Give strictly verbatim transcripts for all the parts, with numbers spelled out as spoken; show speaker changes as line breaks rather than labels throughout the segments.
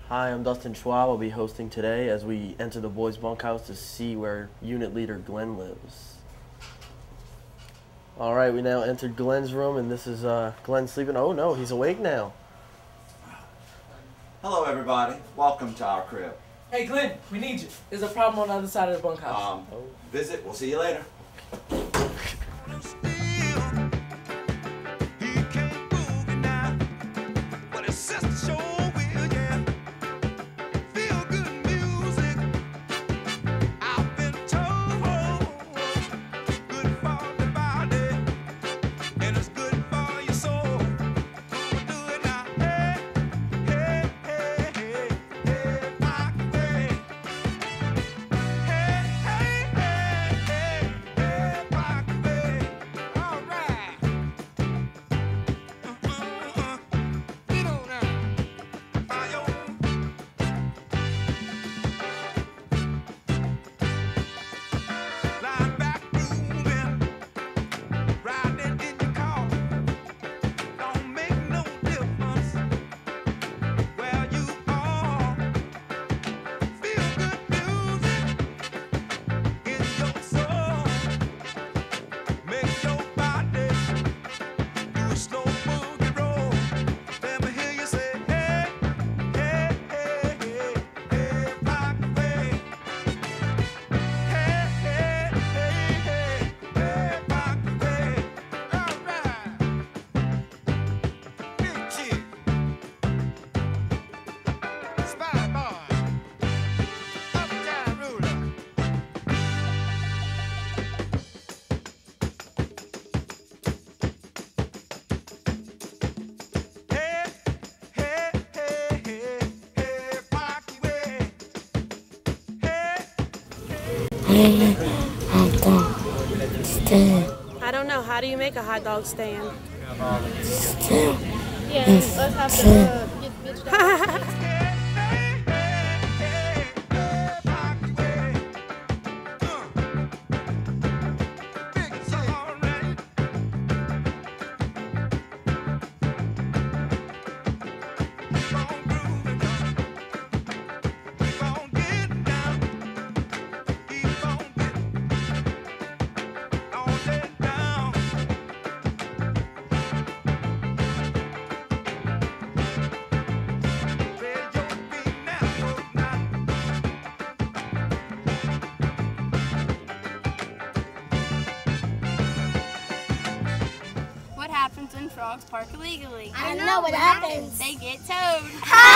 Hi, I'm Dustin Schwab. I'll be hosting today as we enter the boys' bunkhouse to see where unit leader Glenn lives. All right, we now entered Glenn's room, and this is uh, Glenn sleeping. Oh no, he's awake now.
Hello, everybody. Welcome to our crib.
Hey, Glenn, we need you. There's a problem on the other side of the bunkhouse.
Um, visit. We'll see you later.
I don't know. How do you make a hot dog stand?
Yeah, let's have to uh, get bitched out. What happens when frogs park illegally?
I don't know what happens.
They get towed.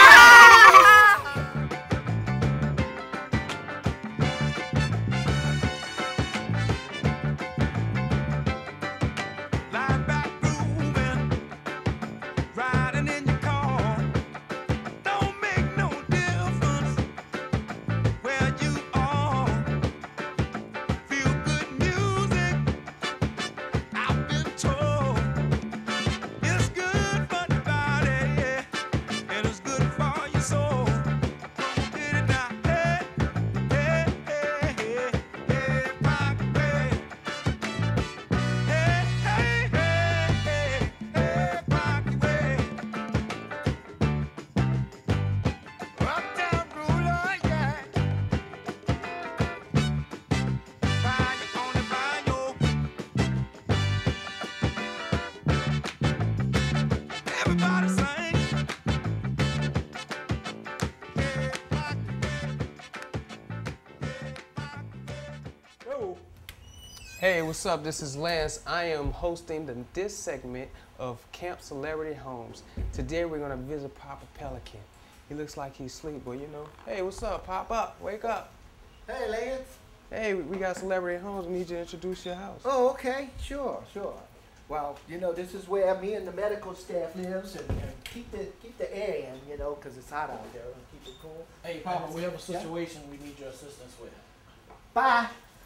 Hey, what's up? This is Lance. I am hosting the, this segment of Camp Celebrity Homes. Today we're gonna visit Papa Pelican. He looks like he's asleep, but you know, hey, what's up? Pop up, wake up.
Hey, Lance.
Hey, we got Celebrity Homes. We need you to introduce your house.
Oh, okay, sure, sure. Well, you know, this is where me and the medical staff lives, and, and keep the keep the air in, you know, because it's hot out there, and keep it cool.
Hey, Papa, we have a situation we need your assistance with.
Bye.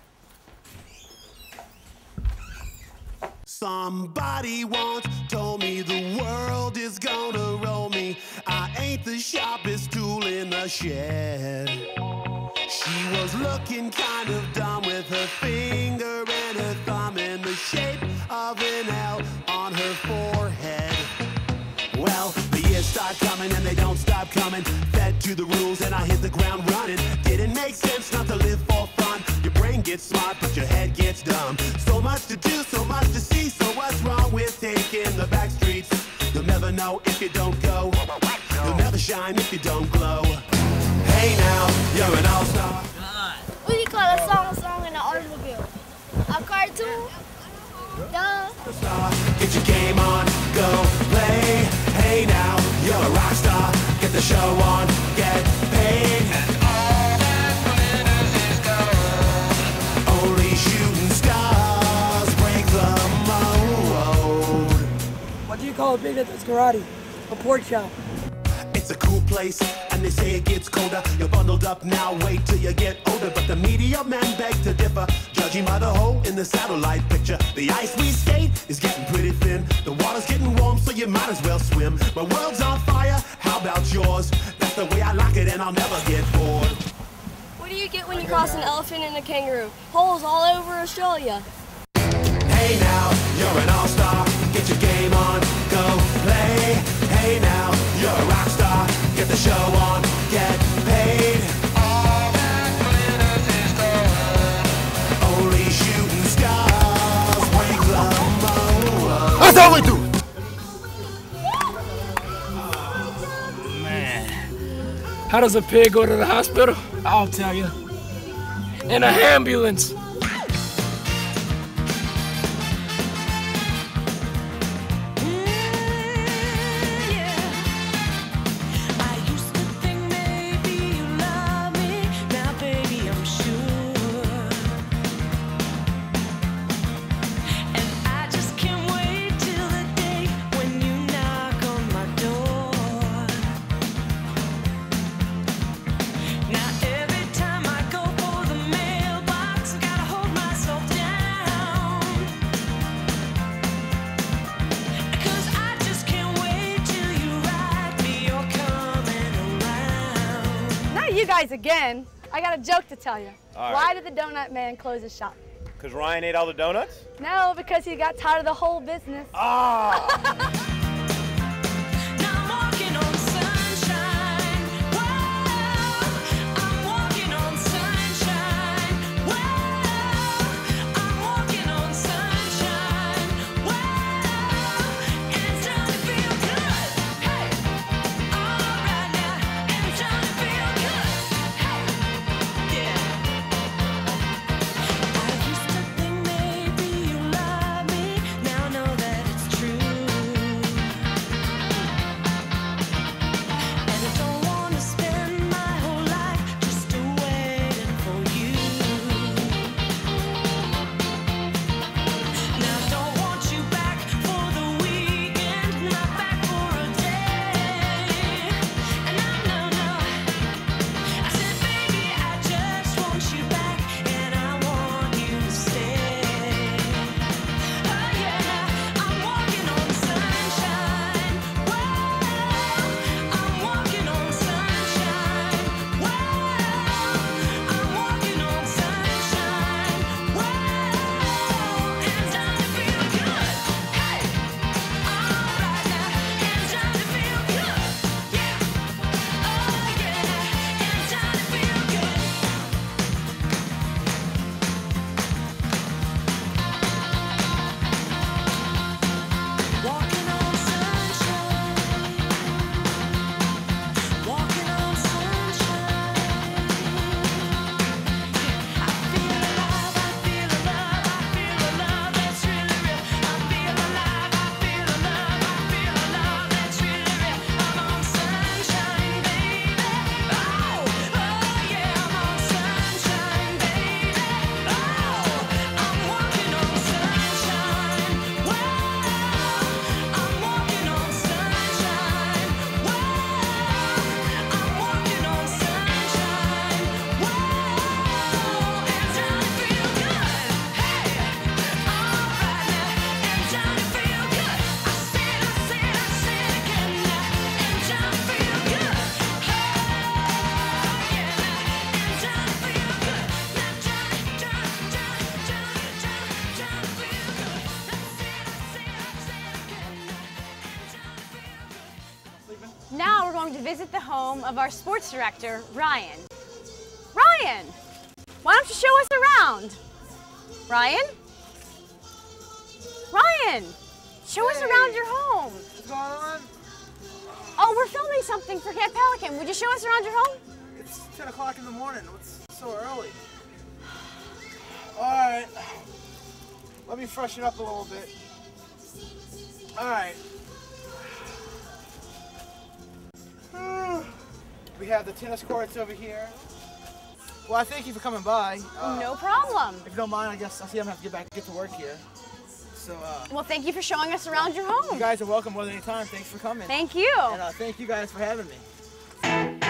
Somebody once told me the world is gonna roll me. I ain't the sharpest tool in the shed. She was looking kind of dumb with her finger and her thumb in the shape of an L on her forehead. Well, the years start coming and they don't stop coming. Fed to the rules and I hit the ground running. Didn't make sense not to live for fun. Your brain gets smart, but your head gets dumb. So much to do, so much to see. So what's wrong with taking the back streets? You'll never know if you don't go. You'll never shine if you don't glow. Hey now, you're an all-star.
What do you call a song a song in an automobile? A cartoon? Duh.
Get your game on, go play. Hey now, you're a rock star. Get the show on, get paid. And all that glitters is gold. Only shooting stars break the mold.
What do you call a big that's karate? A pork chop.
It's a cool place, and they say it gets colder. You're bundled up now, wait till you get older. But the media men beg to differ, judging by the hole in the satellite picture. The ice we skate is getting pretty thin. The water's getting warm, so you might as well swim. My world's on fire, how about yours? That's the way I like it, and I'll never get bored.
What do you get when you cross an elephant and a kangaroo? Holes all over Australia.
Hey now, you're an all-star. Get your game on, go play. Hey now, you're a rock star. Get the show on, get paid. All that glitters is gold. Only shooting stars break the mold.
That's how we do.
Man, how does a pig go to the hospital? I'll tell you. In a ambulance.
You guys again. I got a joke to tell you.
All
Why
right.
did the donut man close his shop?
Because Ryan ate all the donuts?
No, because he got tired of the whole business.
Ah!
Now we're going to visit the home of our sports director, Ryan. Ryan, why don't you show us around? Ryan? Ryan, show us
Hey.
around your home.
What's going on?
Oh, we're filming something for Camp Pelican. Would you show us around your home?
It's ten o'clock in the morning. What's so early? Alright. Let me freshen up a little bit. Alright. We have the tennis courts over here. Well, I thank you for coming by. Uh,
No problem.
If you don't mind, I guess I see I'm gonna have to get back, get to work here. So, uh,
Well, thank you for showing us around your
you
home.
guys are welcome more than any time. Thanks for coming.
Thank you.
And uh, thank you guys for having me.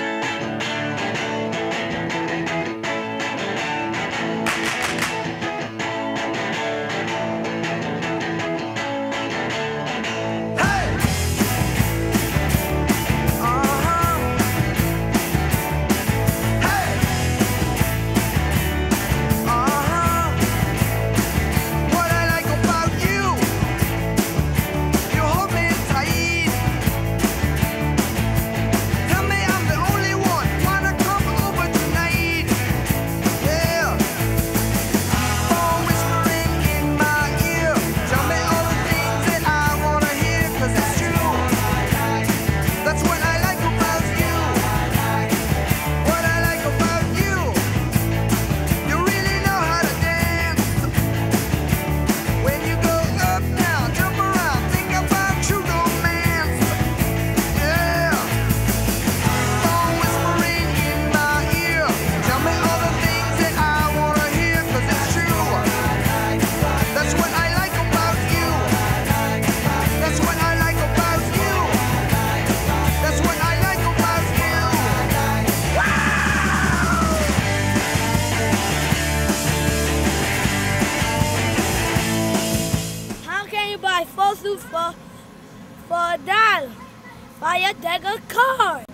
Full suit for, for a dollar. Buy a deck of cards.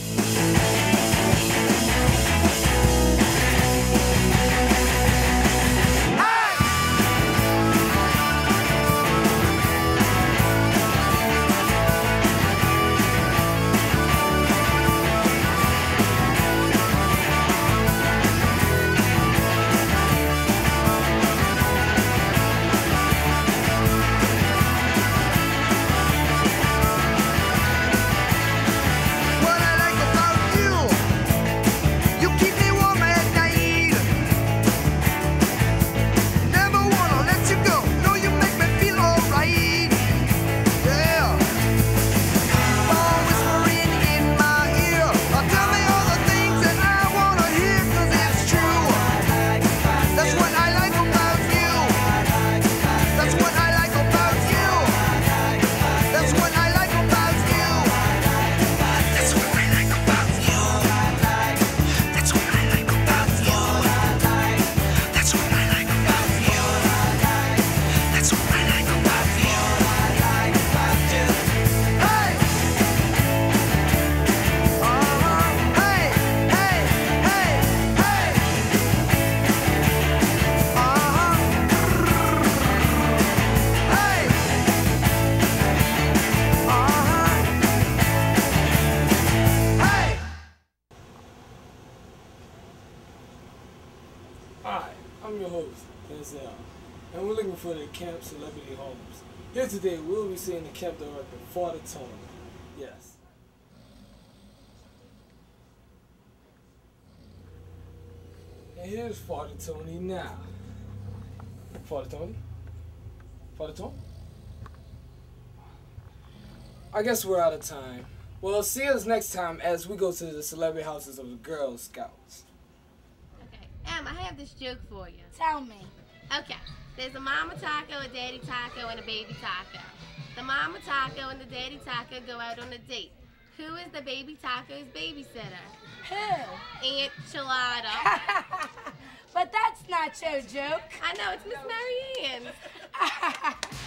Hi, I'm your host, Denzel, and we're looking for the Camp Celebrity Homes. Here today, we'll be seeing the camp director, Father Tony. Yes. And here's Father Tony now. Father Tony? Father Tony? I guess we're out of time. Well, see us next time as we go to the celebrity houses of the Girl Scouts.
Em, I have this joke for you.
Tell me.
Okay, there's a mama taco, a daddy taco, and a baby taco. The mama taco and the daddy taco go out on a date. Who is the baby taco's babysitter?
Who?
Aunt Chelada.
But that's not your joke.
I know, it's Miss Mary Ann's.